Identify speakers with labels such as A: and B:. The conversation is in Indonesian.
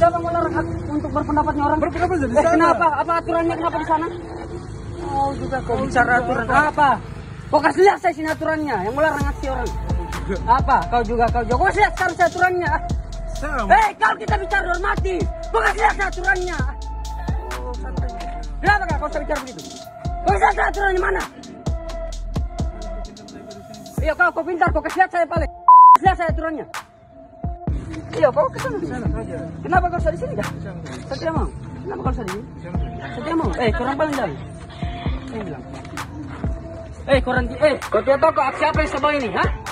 A: siapa yang melarang hak untuk berpendapatnya orang?
B: Berpendapat di sana.
A: Kenapa? Apa aturannya? Kenapa di sana? Oh juga kau bicara aturan apa? Kau kasih lihat saya sini aturannya yang melarang aksi orang. Apa? Kau juga. Kau kasih lihat sekarang saya aturannya. Hei, kalau kita bicara normatif, kau kasih lihat saya aturannya. Oh, santai. Kenapa kau bisa bicara begitu? Kau kasih lihat saya aturannya mana? Iya, kau pintar, kau kasih lihat saya paling. Kasih lihat saya aturannya. Iya, kau ke sana. Kenapa kau usah di sini dah? Saya tidak mau. Kenapa kau usah di sini? Saya tidak mau. Korang paling jauh. Saya bilang. Korang, kau tidak tahu kau aksi apa yang sebab ini, ha?